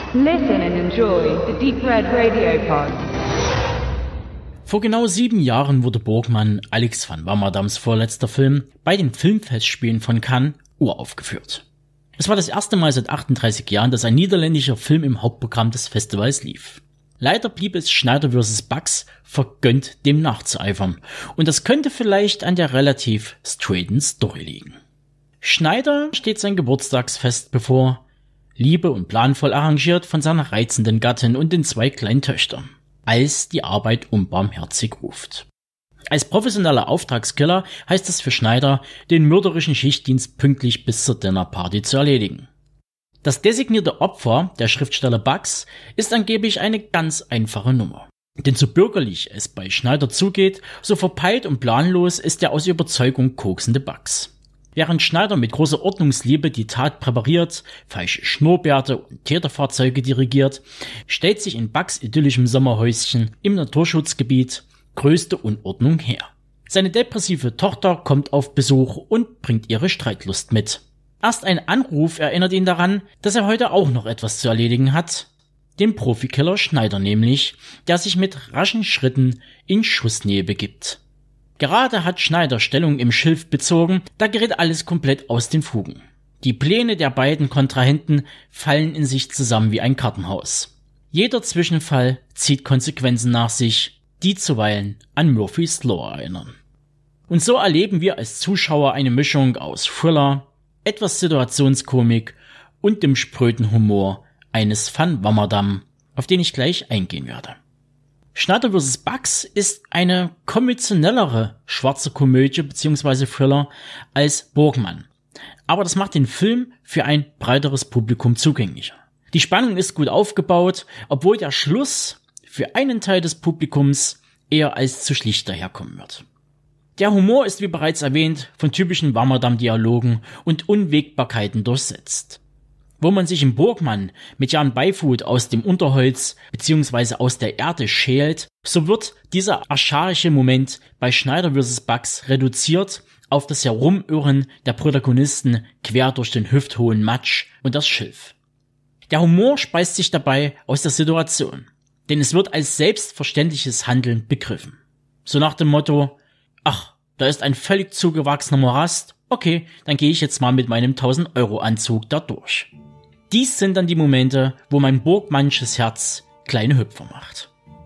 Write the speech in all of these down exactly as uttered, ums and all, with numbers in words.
Listen and enjoy the Deep Red Radio Pod. Vor genau sieben Jahren wurde Borgman, Alex van Warmerdams vorletzter Film, bei den Filmfestspielen von Cannes uraufgeführt. Es war das erste Mal seit achtunddreißig Jahren, dass ein niederländischer Film im Hauptprogramm des Festivals lief. Leider blieb es Schneider versus. Bucks vergönnt, dem nachzueifern. Und das könnte vielleicht an der relativ straighten Story liegen. Schneider steht sein Geburtstagsfest bevor, liebe und planvoll arrangiert von seiner reizenden Gattin und den zwei kleinen Töchtern, als die Arbeit unbarmherzig ruft. Als professioneller Auftragskiller heißt es für Schneider, den mörderischen Schichtdienst pünktlich bis zur Dinnerparty zu erledigen. Das designierte Opfer, der Schriftsteller Bucks, ist angeblich eine ganz einfache Nummer. Denn so bürgerlich es bei Schneider zugeht, so verpeilt und planlos ist der aus Überzeugung koksende Bucks. Während Schneider mit großer Ordnungsliebe die Tat präpariert, falsche Schnurrbärte und Täterfahrzeuge dirigiert, stellt sich in Bucks idyllischem Sommerhäuschen im Naturschutzgebiet größte Unordnung her. Seine depressive Tochter kommt auf Besuch und bringt ihre Streitlust mit. Erst ein Anruf erinnert ihn daran, dass er heute auch noch etwas zu erledigen hat. Den Profikiller Schneider nämlich, der sich mit raschen Schritten in Schussnähe begibt. Gerade hat Schneider Stellung im Schilf bezogen, da gerät alles komplett aus den Fugen. Die Pläne der beiden Kontrahenten fallen in sich zusammen wie ein Kartenhaus. Jeder Zwischenfall zieht Konsequenzen nach sich, die zuweilen an Murphy's Law erinnern. Und so erleben wir als Zuschauer eine Mischung aus Thriller, etwas Situationskomik und dem spröden Humor eines Van Warmerdam, auf den ich gleich eingehen werde. Schneider versus. Bucks ist eine konventionellere schwarze Komödie bzw. Thriller als Borgman. Aber das macht den Film für ein breiteres Publikum zugänglicher. Die Spannung ist gut aufgebaut, obwohl der Schluss für einen Teil des Publikums eher als zu schlicht daherkommen wird. Der Humor ist wie bereits erwähnt von typischen Warmerdam-Dialogen und Unwägbarkeiten durchsetzt. Wo man sich im Borgman mit Jan Beifuth aus dem Unterholz bzw. aus der Erde schält, so wird dieser archaische Moment bei Schneider versus. Bucks reduziert auf das Herumirren der Protagonisten quer durch den hüfthohen Matsch und das Schilf. Der Humor speist sich dabei aus der Situation, denn es wird als selbstverständliches Handeln begriffen. So nach dem Motto: Ach, da ist ein völlig zugewachsener Morast, okay, dann gehe ich jetzt mal mit meinem tausend Euro Anzug da durch. Dies sind dann die Momente, wo mein Borgmannsches Herz kleine Hüpfer macht.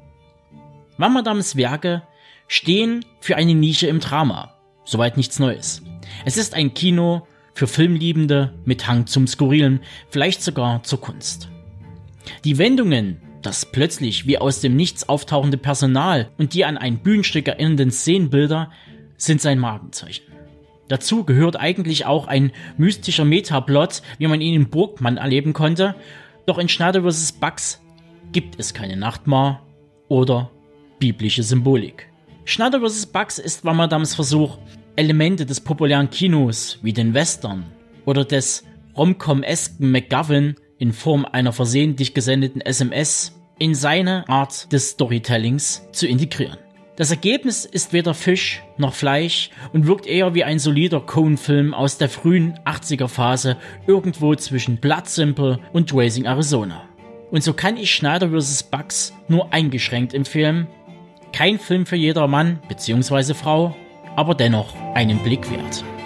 Warmerdams Werke stehen für eine Nische im Drama, soweit nichts Neues. Es ist ein Kino für Filmliebende mit Hang zum Skurrilen, vielleicht sogar zur Kunst. Die Wendungen, das plötzlich wie aus dem Nichts auftauchende Personal und die an ein Bühnenstück erinnernden Szenenbilder sind sein Markenzeichen. Dazu gehört eigentlich auch ein mystischer Metaplot, wie man ihn in Borgman erleben konnte, doch in Schneider versus. Bucks gibt es keine Nachtmar oder biblische Symbolik. Schneider versus. Bucks ist Warmerdams Versuch, Elemente des populären Kinos wie den Western oder des Rom-Com-esken McGovern in Form einer versehentlich gesendeten S M S in seine Art des Storytellings zu integrieren. Das Ergebnis ist weder Fisch noch Fleisch und wirkt eher wie ein solider Coen-Film aus der frühen achtziger Phase irgendwo zwischen Blood Simple und Raising Arizona. Und so kann ich Schneider versus. Bucks nur eingeschränkt empfehlen. Kein Film für jeder Mann bzw. Frau, aber dennoch einen Blick wert.